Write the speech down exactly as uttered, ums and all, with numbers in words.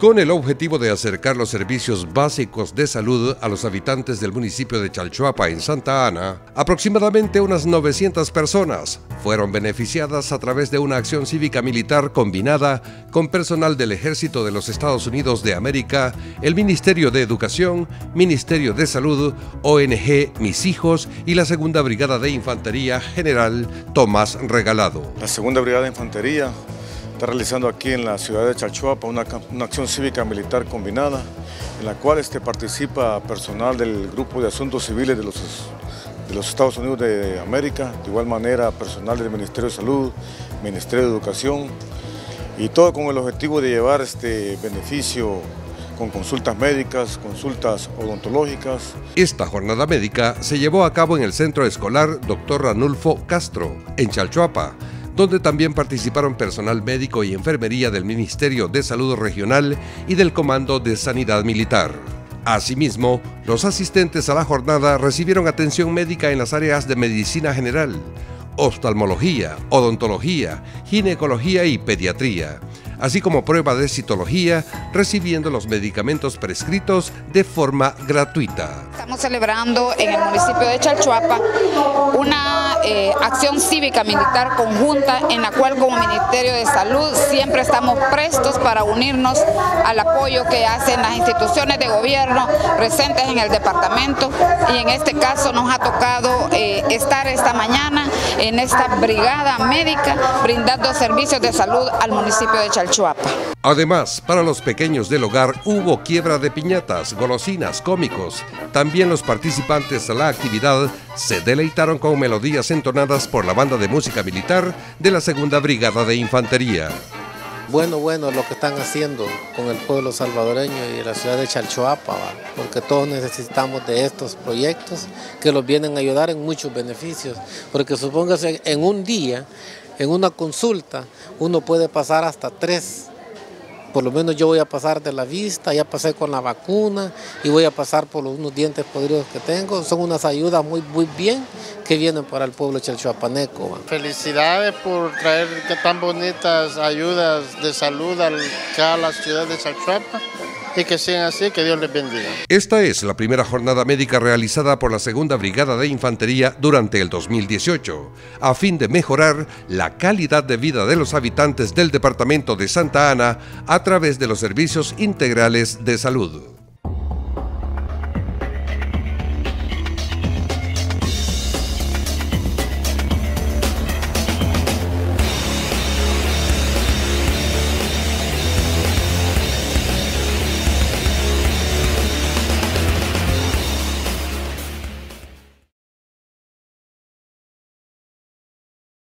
Con el objetivo de acercar los servicios básicos de salud a los habitantes del municipio de Chalchuapa en Santa Ana, aproximadamente unas novecientas personas fueron beneficiadas a través de una acción cívica militar combinada con personal del Ejército de los Estados Unidos de América, el Ministerio de Educación, Ministerio de Salud, O N G Mis Hijos y la Segunda Brigada de Infantería General Tomás Regalado. La Segunda Brigada de Infantería está realizando aquí en la ciudad de Chalchuapa una, una acción cívica militar combinada en la cual este, participa personal del Grupo de Asuntos Civiles de los, de los Estados Unidos de América, de igual manera personal del Ministerio de Salud, Ministerio de Educación, y todo con el objetivo de llevar este beneficio con consultas médicas, consultas odontológicas. Esta jornada médica se llevó a cabo en el Centro Escolar doctor Ranulfo Castro, en Chalchuapa, donde también participaron personal médico y enfermería del Ministerio de Salud Regional y del Comando de Sanidad Militar. Asimismo, los asistentes a la jornada recibieron atención médica en las áreas de medicina general, oftalmología, odontología, ginecología y pediatría, así como prueba de citología, recibiendo los medicamentos prescritos de forma gratuita. Estamos celebrando en el municipio de Chalchuapa una eh, acción cívica militar conjunta en la cual como Ministerio de Salud siempre estamos prestos para unirnos al apoyo que hacen las instituciones de gobierno presentes en el departamento, y en este caso nos ha tocado eh, estar esta mañana en esta brigada médica brindando servicios de salud al municipio de Chalchuapa. Además, para los pequeños del hogar hubo quiebra de piñatas, golosinas, cómicos. También los participantes a la actividad se deleitaron con melodías entonadas por la banda de música militar de la Segunda Brigada de Infantería. Bueno, bueno, lo que están haciendo con el pueblo salvadoreño y la ciudad de Chalchuapa, ¿va? Porque todos necesitamos de estos proyectos que los vienen a ayudar en muchos beneficios, porque supóngase en un día, en una consulta, uno puede pasar hasta tres. Por lo menos yo voy a pasar de la vista, ya pasé con la vacuna y voy a pasar por los unos dientes podridos que tengo. Son unas ayudas muy, muy bien que vienen para el pueblo chalchuapaneco. ¿Va? Felicidades por traer tan bonitas ayudas de salud acá a la ciudad de Chalchuapa. Y que sean así, que Dios les bendiga. Esta es la primera jornada médica realizada por la Segunda Brigada de Infantería durante el dos mil dieciocho, a fin de mejorar la calidad de vida de los habitantes del departamento de Santa Ana a través de los servicios integrales de salud.